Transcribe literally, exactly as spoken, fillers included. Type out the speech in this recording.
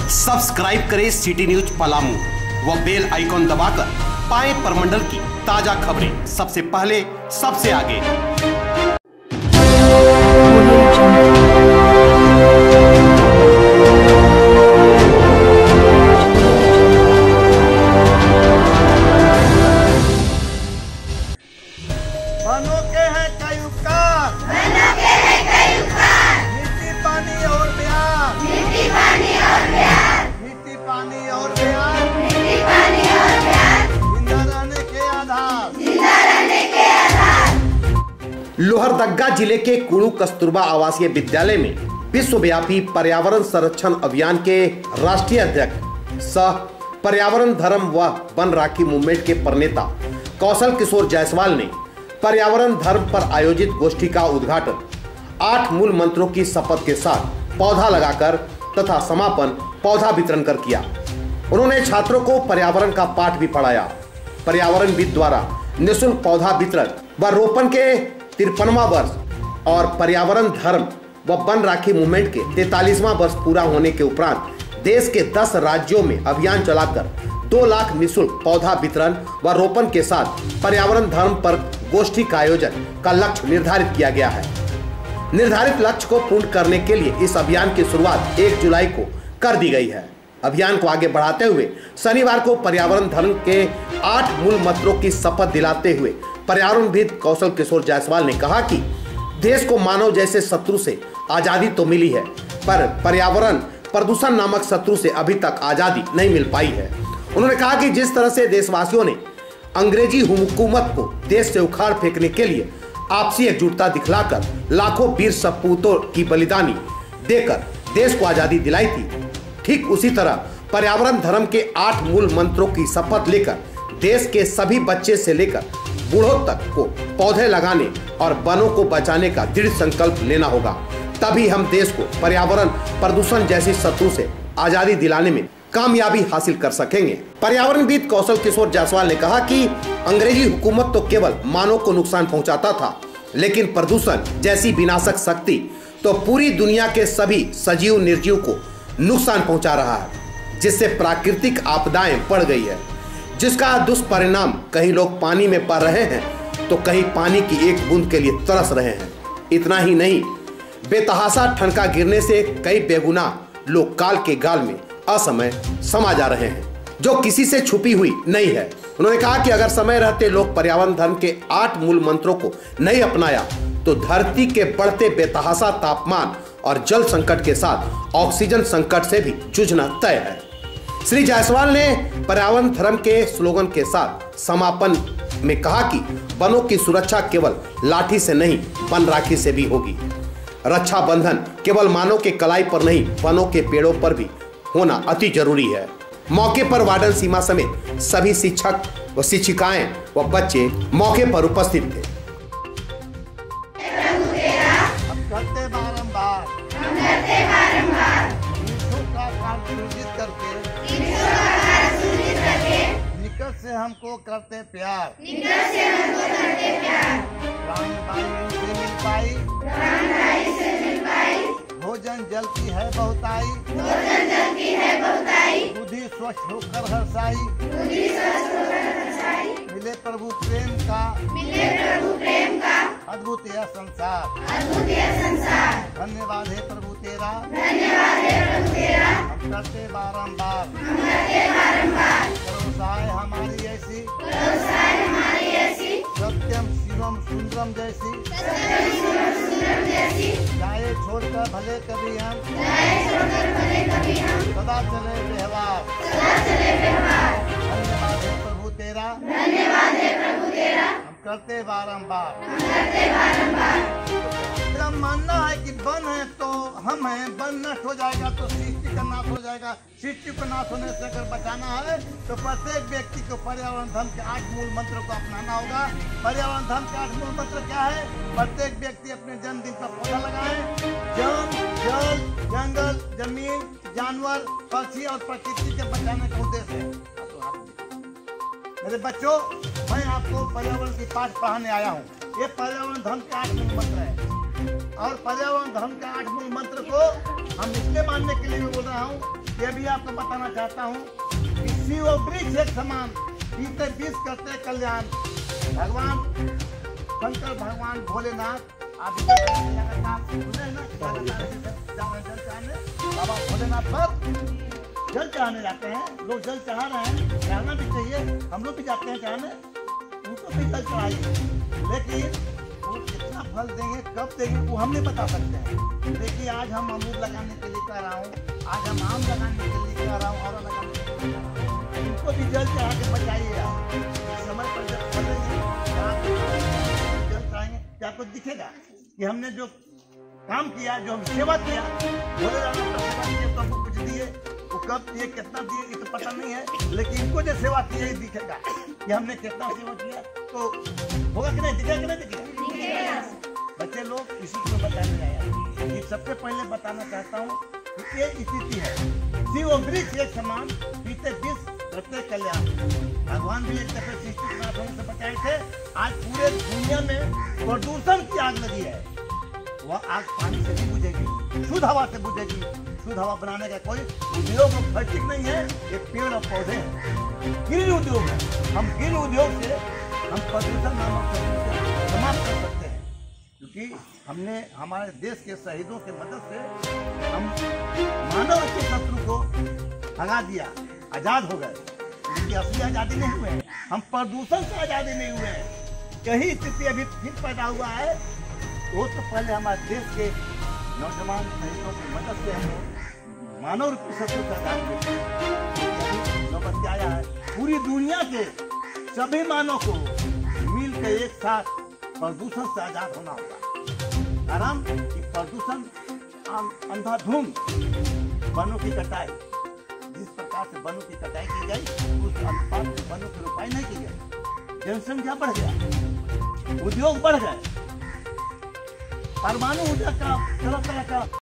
Subscribe करें city news Palamu व bell icon दबाकर पाएं परमंडल की ताजा खबरें सबसे पहले सबसे आगे। बनो के हैं कई उपकार, बनो के हैं कई उपकार, मिट्टी पानी और प्यार, मिट्टी पानी और प्यार, मिट्टी पानी और प्यार, मिट्टी पानी और प्यार, जिंदा रहने के आधार, जिंदा रहने के आधार। लोहरदगा जिले के कुड़ू कस्तूरबा आवासीय विद्यालय में विश्वव्यापी पर्यावरण संरक्षण अभियान के राष्ट्रीय अध्यक्ष सह पर्यावरण धर्म व वन राखी मूवमेंट के प्रणेता कौशल किशोर जायसवाल ने पर्यावरण धर्म पर आयोजित गोष्ठी का उद्घाटन आठ मूल मंत्रों की शपथ के साथ पौधा लगाकर तथा समापन पौधा वितरण कर किया। उन्होंने छात्रों को पर्यावरण का पाठ भी पढ़ाया। पर्यावरणविद द्वारा निःशुल्क पौधा वितरण व रोपण के तिरपनवां वर्ष और पर्यावरण धर्म व वन राखी मूवमेंट के तैतालीसवां वर्ष पूरा होने के उपरांत देश के दस राज्यों में अभियान चलाकर दो लाख निःशुल्क पौधा वितरण व रोपण के साथ पर्यावरण धर्म पर गोष्ठी का आयोजन का लक्ष्य निर्धारित किया गया है। निर्धारित लक्ष्य को पूर्ण करने के लिए इस अभियान की शुरुआत एक जुलाई को कर दी गई है। अभियान को आगे बढ़ाते हुए शनिवार को पर्यावरण धर्म के आठ मूल मंत्रों की शपथ दिलाते हुए पर्यावरणविद कौशल किशोर जायसवाल ने कहा कि देश को मानव जैसे शत्रु से आजादी तो मिली है, पर पर्यावरण प्रदूषण नामक शत्रु से अभी तक आजादी नहीं मिल पाई है। उन्होंने कहा कि जिस तरह से देशवासियों ने अंग्रेजी हुकूमत को देश से उखाड़ फेंकने के लिए आपसी एकजुटता दिखलाकर लाखों वीर सपूतों की बलिदानी देकर देश को आजादी दिलाई थी, ठीक उसी तरह पर्यावरण धर्म के आठ मूल मंत्रों की शपथ लेकर देश के सभी बच्चे से लेकर बूढ़ों तक को पौधे लगाने और वनों को बचाने का दृढ़ संकल्प लेना होगा। तभी हम देश को पर्यावरण प्रदूषण जैसी शत्रु से आजादी दिलाने में कामयाबी हासिल कर सकेंगे। पर्यावरणविद कौशल किशोर जायसवाल ने कहा कि अंग्रेजी हुकूमत तो केवल मानव को नुकसान पहुंचाता था, लेकिन प्रदूषण जैसी विनाशक शक्ति तो पूरी दुनिया के सभी सजीव निर्जीव को नुकसान पहुंचा रहा है, जिससे प्राकृतिक आपदाएं बढ़ गई है, जिसका दुष्परिणाम कहीं लोग पानी में पड़ रहे हैं तो कहीं पानी की एक बूंद के लिए तरस रहे हैं। इतना ही नहीं, बेतहाशा ठनका गिरने से कई बेगुनाह लोग काल के गाल में असमय समा जा रहे हैं, जो किसी से छुपी हुई नहीं है। उन्होंने कहा कि अगर समय रहते लोग पर्यावरण धर्म के आठ मूल मंत्रों को नहीं अपनाया तो धरती के बढ़ते बेतहाशा तापमान और जल संकट के साथ ऑक्सीजन संकट से भी जूझना तय है। श्री जायसवाल ने पर्यावरण धर्म के स्लोगन के साथ समापन में कहा कि वनों की सुरक्षा केवल लाठी से नहीं, वन राखी से भी होगी। रक्षा बंधन केवल मानव के कलाई पर नहीं, वनों के पेड़ों पर भी होना अति जरूरी है। मौके पर वार्डन सीमा समेत सभी शिक्षक व शिक्षिकाएं व बच्चे मौके पर उपस्थित थे। हम करते बारंबार, हम करते बारंबार, ईश्वर का कार्य सुनिश्चित करके, ईश्वर का कार्य सुनिश्चित करके, निकट से हमको करते प्यार, निकट से हमको करते प्यार, प्राण वायु से मिल पाई, प्राण वायु से मिल पाई, भोजन जल की है बहुताई, भोजन जल की है बहुताई, बुद्धि स्वच्छ होकर हर्षाई, बुद्धि स्वच्छ होकर हर्षाई, मिले प्रभु प्रेम का, मिले प्रभु प्रेम का, अद्भुत यह संसार, अद्भुत यह संसार, धन्यवाद है प्रभु तेरा, धन्यवाद है प्रभु तेरा, हम करते बारंबार, हम करते बारंबार, करुणाएं हमारी ऐसी, करुणाएं हमारी ऐसी, सत्यम शिवम सुंदरम जैसी, सत्यम शिवम सुंदरम जैसी, जाए छोड़कर भले कभी हम, जाए छोड़कर भले कभी हम, सदा चले व्यवहार, सदा चले व्यवहार, धन्यवाद है प्रभु तेरा, धन्यवाद है प्रभु तेरा, हम करते बारंबार, हम करते बारंबार। मेरा मानना है कि वन है तो हम हैं, वन नष्ट हो जाएगा तो सृष्टि का नाश हो जाएगा। सृष्टि को नाश होने से अगर बचाना है तो प्रत्येक व्यक्ति को पर्यावरण धर्म के आठ मूल मंत्रों को अपनाना होगा। पर्यावरण धर्म के आठ मूल मंत्र क्या है? प्रत्येक व्यक्ति अपने जन्मदिन पर पौधा लगाए। जन, जल, जंगल, जमीन, जानवर, पक्षी और प्रकृति के बचाने का उद्देश्य है। मेरे बच्चों, मैं आपको पर्यावरण की पाठ पढ़ाने आया हूँ। ये पर्यावरण धर्म के आठ मूल मंत्र है और पर्यावरण धर्म के आठ मूल मंत्र को हम इसलिए मानने के लिए बोल रहा हूँ ये भी आपको बताना चाहता हूँ कि शिव और वृक्ष एक समान, पीते विष करते कल्याण। भगवान शंकर भगवान भोलेनाथ आप लगातार सुने ना, बाबा भोलेनाथ पर जल चढ़ाने जाते हैं लोग, जल चढ़ा रहे हैं, चढ़ाना भी चाहिए, हम लोग भी जाते हैं चढ़ाने, उनको भी जल चढ़ाइए, लेकिन वो कितना फल देंगे कब देंगे वो हम नहीं बता सकते हैं। देखिए आज हम अमरूद लगाने के लिए कह रहा हूँ, आज हम आम लगाने के लिए कह रहा हूँ, और लगाने के लिए कह रहा हूँ, इनको भी जल चढ़ा के बचाइए आप। समय पर जब फलेंगे जल चढ़ाएंगे क्या कुछ दिखेगा कि हमने जो काम किया, जो हम सेवा किया, बोले जाना सेवा किए तो हमको कुछ दिए, वो कब दिए कितना दिए ये तो पता नहीं है, लेकिन इनको जो सेवा की है दिखेगा कि हमने कितना सेवा किया, तो होगा कि नहीं, दिखेगा कि नहीं दिखेगा। बच्चे लोग इसी को बताने आया, ये सबसे पहले बताना चाहता हूँ कि ये स्थिति है, शिव और वृक्ष एक समान, पीते विष करते कल्याण। भगवान भी एक दफे सृष्टि से बचाए थे, आज पूरे दुनिया में प्रदूषण की आग लगी है, वह आग पानी से नहीं बुझेगी, शुद्ध हवा से बुझेगी। शुद्ध हवा बनाने का कोई उद्योग फैक्ट्री नहीं है, ये पेड़ और पौधे हैं, ग्रीन उद्योग है। हम ग्रीन उद्योग से हम प्रदूषण नामक समाप्त कर सकते हैं, क्योंकि हमने हमारे देश के शहीदों की मदद से हम मानव के शत्रु को भगा दिया, आजाद हो गए, लेकिन असली आजादी नहीं हुए हैं, हम प्रदूषण से आजादी नहीं हुए हैं। यही स्थिति अभी फिर पैदा हुआ है। वो तो पहले हमारे देश के नौजवान शहीदों की मदद से हम मानव रूपी शत्रु से आजाद हुए, नौबत आया है पूरी दुनिया के सभी मानव को मिल के एक साथ प्रदूषण से आजाद होना होगा। कारण कि प्रदूषण अंधाधुंध वनों की कटाई, जिस प्रकार से वनों की कटाई की गई उस अनुपात में वनों की रोपाई नहीं की गई, जनसंख्या बढ़ गया, उद्योग बढ़ गए, परमाणु ऊर्जा का तरह तरह का